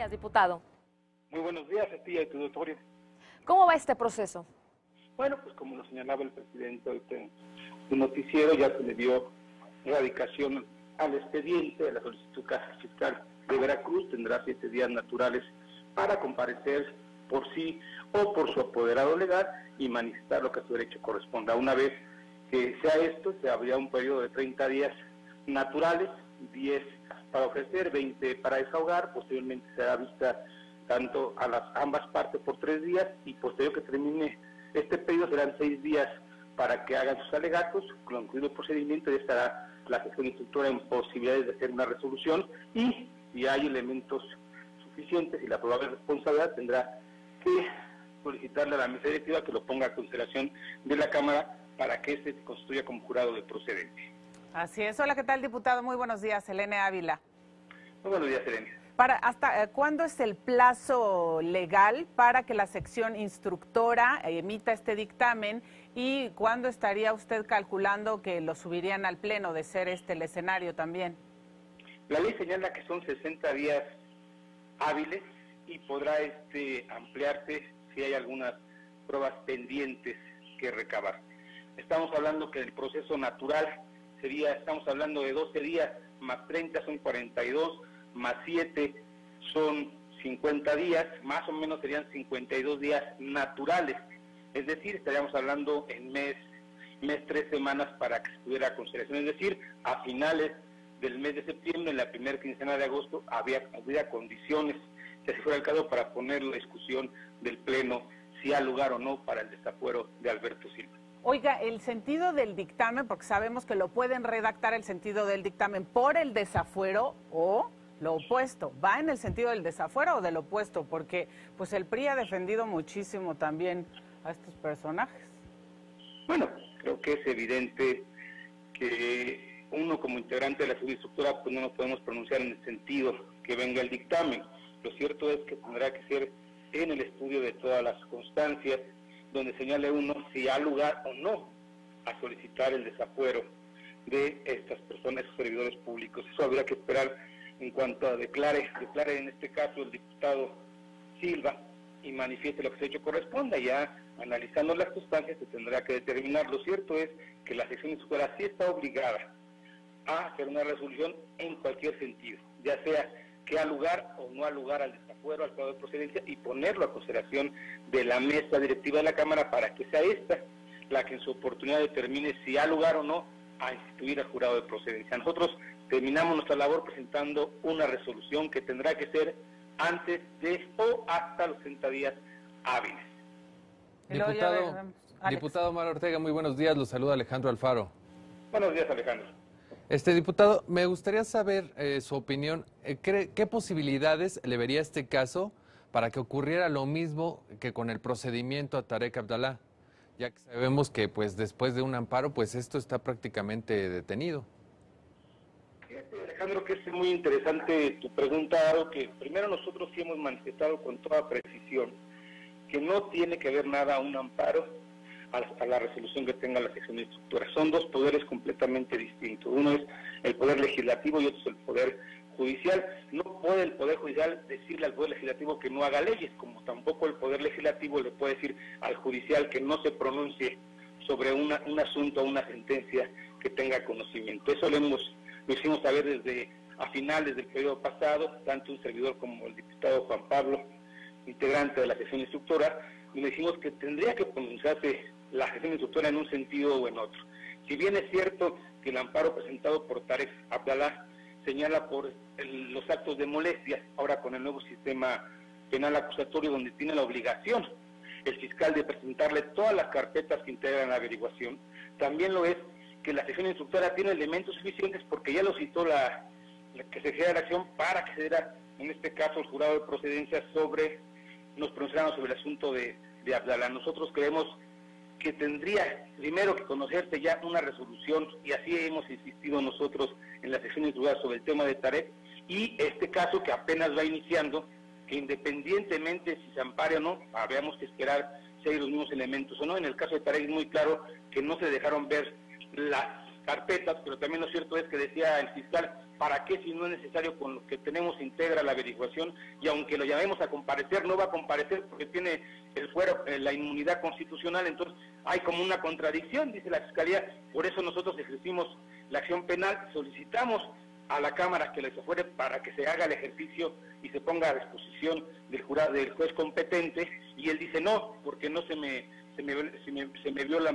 días, diputado. Muy buenos días a ti y a tu auditorio. ¿Cómo va este proceso? Bueno, pues como lo señalaba el presidente ahorita en su noticiero, ya se le dio radicación al expediente de la solicitud Caja Fiscal de Veracruz. Tendrá 7 días naturales para comparecer por sí o por su apoderado legal y manifestar lo que a su derecho corresponda. Una vez que sea esto, se habría un periodo de 30 días naturales, 10 para ofrecer, 20 para desahogar. Posteriormente será vista tanto a ambas partes por 3 días y posterior que termine este periodo serán 6 días para que hagan sus alegatos. Concluido el procedimiento, ya estará la sección instructora en posibilidades de hacer una resolución y si hay elementos suficientes y la probable responsabilidad tendrá que solicitarle a la mesa directiva que lo ponga a consideración de la Cámara para que se constituya como jurado de procedencia. Así es. Hola, ¿qué tal, diputado? Muy buenos días, Elene Ávila. Muy buenos días, Elene. ¿Hasta cuándo es el plazo legal para que la sección instructora emita este dictamen y cuándo estaría usted calculando que lo subirían al pleno, de ser este el escenario también? La ley señala que son 60 días hábiles y podrá ampliarse si hay algunas pruebas pendientes que recabar. Estamos hablando que el proceso natural estamos hablando de 12 días, más 30 son 42, más 7 son 50 días, más o menos serían 52 días naturales. Es decir, estaríamos hablando en mes 3 semanas para que estuviera a consideración. Es decir, a finales del mes de septiembre, en la primera quincena de agosto, habría condiciones, si así fuera el caso, para poner la discusión del Pleno, si ha lugar o no para el desafuero de Alberto Silva. Oiga, el sentido del dictamen, porque sabemos que lo pueden redactar el sentido del dictamen por el desafuero o lo opuesto. ¿Va en el sentido del desafuero o del opuesto? Porque pues el PRI ha defendido muchísimo también a estos personajes. Bueno, creo que es evidente que uno como integrante de la subinstructura pues no nos podemos pronunciar en el sentido que venga el dictamen. Lo cierto es que tendrá que ser en el estudio de todas las circunstancias, donde señale uno si ha lugar o no a solicitar el desafuero de estas personas, esos servidores públicos. Eso habría que esperar en cuanto a declare en este caso el diputado Silva y manifieste lo que se ha hecho corresponda. Ya analizando las circunstancias se tendrá que determinar. Lo cierto es que la sección instructora sí está obligada a hacer una resolución en cualquier sentido, ya sea que ha lugar o no ha lugar al desafuero, al grado de procedencia, y ponerlo a consideración de la mesa directiva de la Cámara para que sea esta la que en su oportunidad determine si ha lugar o no a instituir al jurado de procedencia. Nosotros terminamos nuestra labor presentando una resolución que tendrá que ser antes de o hasta los 60 días hábiles. Diputado Omar Ortega, muy buenos días, los saluda Alejandro Alfaro. Buenos días, Alejandro. Diputado, me gustaría saber su opinión. ¿Qué posibilidades le vería este caso para que ocurriera lo mismo que con el procedimiento a Tarek Abdalá? Ya que sabemos que pues después de un amparo, pues esto está prácticamente detenido. Fíjate, Alejandro, que es muy interesante tu pregunta, dado que primero nosotros sí hemos manifestado con toda precisión que no tiene que ver nada a un amparo a la resolución que tenga la sección instructora. Son dos poderes completamente distintos. Uno es el poder legislativo y otro es el poder judicial. No puede el poder judicial decirle al poder legislativo que no haga leyes, como tampoco el poder legislativo le puede decir al judicial que no se pronuncie sobre un asunto o una sentencia que tenga conocimiento. Eso lo hicimos saber desde a finales del periodo pasado, tanto un servidor como el diputado Juan Pablo, integrante de la sección instructora, y le dijimos que tendría que pronunciarse la sección instructora en un sentido o en otro. Si bien es cierto que el amparo presentado por Tarek Abdalá señala por los actos de molestia, ahora con el nuevo sistema penal acusatorio donde tiene la obligación el fiscal de presentarle todas las carpetas que integran la averiguación, también lo es que la sección instructora tiene elementos suficientes porque ya lo citó la que se genera la acción para que se diera, en este caso, el jurado de procedencia nos pronunciáramos sobre el asunto de Abdalá. Nosotros creemos que tendría primero que conocerse ya una resolución, y así hemos insistido nosotros en la sección instructora sobre el tema de Tarek, y este caso que apenas va iniciando, que independientemente si se ampare o no, habríamos que esperar si hay los mismos elementos o no. En el caso de Tarek es muy claro que no se dejaron ver las carpetas, pero también lo cierto es que decía el fiscal ¿Para qué si no es necesario? Con lo que tenemos integra la averiguación, y aunque lo llamemos a comparecer, no va a comparecer porque tiene el fuero, la inmunidad constitucional. Entonces hay como una contradicción, dice la Fiscalía. Por eso nosotros ejercimos la acción penal, solicitamos a la Cámara que les afuere para que se haga el ejercicio y se ponga a disposición del jurado, del juez competente, y él dice no, porque no se me viola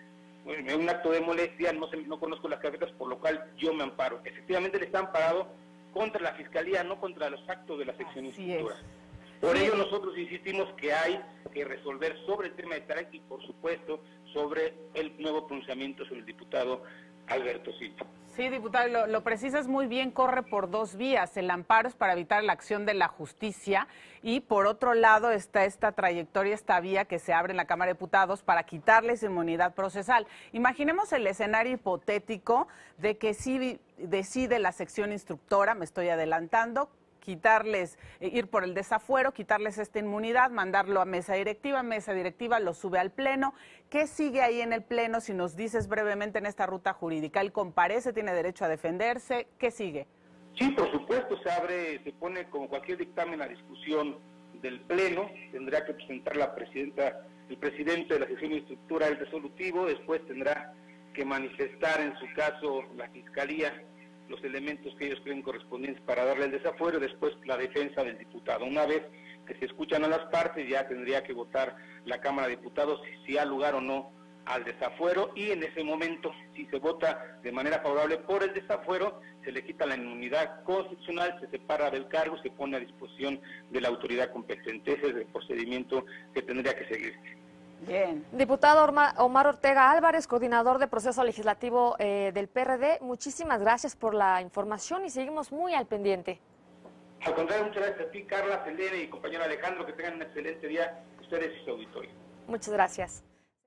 un acto de molestia, no conozco las carpetas, por lo cual yo me amparo. Efectivamente le está amparado contra la Fiscalía, no contra los actos de la sección instructora. Por ello nosotros insistimos que hay que resolver sobre el tema de Tarek y por supuesto sobre el nuevo pronunciamiento sobre el diputado Alberto Silva. Sí, diputado, lo precisas muy bien, corre por dos vías. El amparo es para evitar la acción de la justicia y por otro lado está esta trayectoria, esta vía que se abre en la Cámara de Diputados para quitarles inmunidad procesal. Imaginemos el escenario hipotético de que sí decide la sección instructora, me estoy adelantando, quitarles, ir por el desafuero, quitarles esta inmunidad, mandarlo a mesa directiva lo sube al pleno. ¿Qué sigue ahí en el pleno? Si nos dices brevemente en esta ruta jurídica, él comparece, tiene derecho a defenderse, ¿qué sigue? Sí, por supuesto, se pone como cualquier dictamen a discusión del pleno, tendrá que presentar el presidente de la sección instructora el resolutivo, después tendrá que manifestar en su caso la Fiscalía los elementos que ellos creen correspondientes para darle el desafuero, después la defensa del diputado. Una vez que se escuchan a las partes, ya tendría que votar la Cámara de Diputados si ha lugar o no al desafuero, y en ese momento, si se vota de manera favorable por el desafuero, se le quita la inmunidad constitucional, se separa del cargo, se pone a disposición de la autoridad competente. Ese es el procedimiento que tendría que seguirse. Bien. Diputado Omar Ortega Álvarez, coordinador de proceso legislativo del PRD, muchísimas gracias por la información y seguimos muy al pendiente. Al contrario, muchas gracias a ti, Carla, Selene y compañero Alejandro, que tengan un excelente día, ustedes y su auditorio. Muchas gracias.